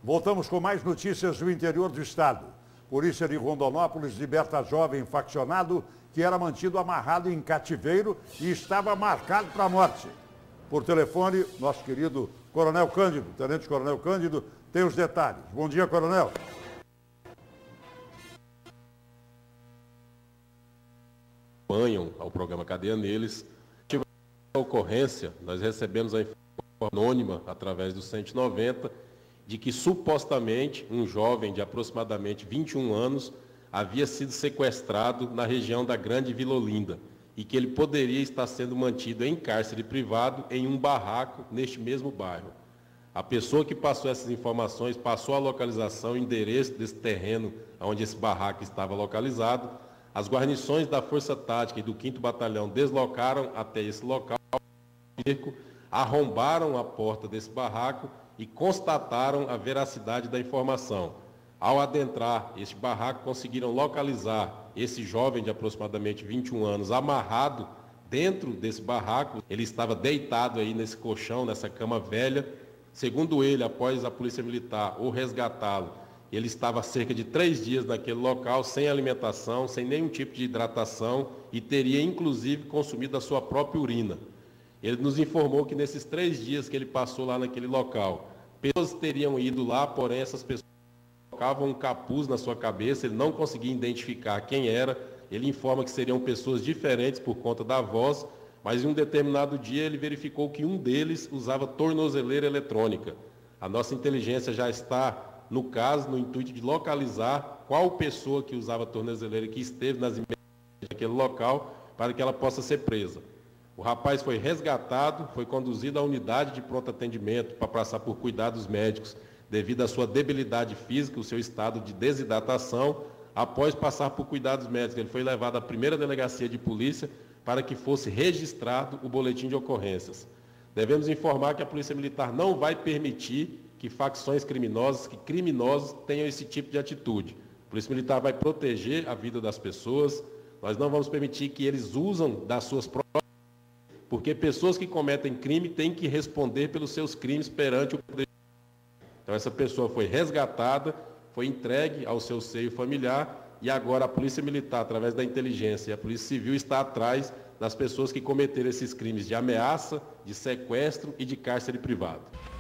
Voltamos com mais notícias do interior do estado. Polícia de Rondonópolis liberta jovem faccionado que era mantido amarrado em cativeiro e estava marcado para a morte. Por telefone, nosso querido Coronel Cândido, Tenente Coronel Cândido, tem os detalhes. Bom dia, Coronel. Acompanham ao programa Cadeia Neles. A ocorrência, nós recebemos a informação anônima através do 190 de que supostamente um jovem de aproximadamente 21 anos havia sido sequestrado na região da Grande Vila Olinda e que ele poderia estar sendo mantido em cárcere privado em um barraco neste mesmo bairro. A pessoa que passou essas informações passou a localização e endereço desse terreno onde esse barraco estava localizado. As guarnições da Força Tática e do 5º Batalhão deslocaram até esse local, arrombaram a porta desse barraco e constataram a veracidade da informação. Ao adentrar este barraco, conseguiram localizar esse jovem de aproximadamente 21 anos amarrado dentro desse barraco. Ele estava deitado aí nesse colchão, nessa cama velha. Segundo ele, após a Polícia Militar o resgatá-lo, ele estava há cerca de 3 dias naquele local, sem alimentação, sem nenhum tipo de hidratação e teria inclusive consumido a sua própria urina. Ele nos informou que nesses 3 dias que ele passou lá naquele local, pessoas teriam ido lá, porém essas pessoas colocavam um capuz na sua cabeça, ele não conseguia identificar quem era. Ele informa que seriam pessoas diferentes por conta da voz, mas em um determinado dia ele verificou que um deles usava tornozeleira eletrônica. A nossa inteligência já está no caso, no intuito de localizar qual pessoa que usava tornozeleira que esteve nas imediações daquele local para que ela possa ser presa. O rapaz foi resgatado, foi conduzido à unidade de pronto atendimento para passar por cuidados médicos devido à sua debilidade física, o seu estado de desidratação. Após passar por cuidados médicos, ele foi levado à primeira delegacia de polícia para que fosse registrado o boletim de ocorrências. Devemos informar que a Polícia Militar não vai permitir que facções criminosas, que criminosos tenham esse tipo de atitude. A Polícia Militar vai proteger a vida das pessoas, nós não vamos permitir que eles usem das suas próprias, porque pessoas que cometem crime têm que responder pelos seus crimes perante o poder. Então essa pessoa foi resgatada, foi entregue ao seu seio familiar e agora a Polícia Militar, através da inteligência, e a Polícia Civil está atrás das pessoas que cometeram esses crimes de ameaça, de sequestro e de cárcere privado.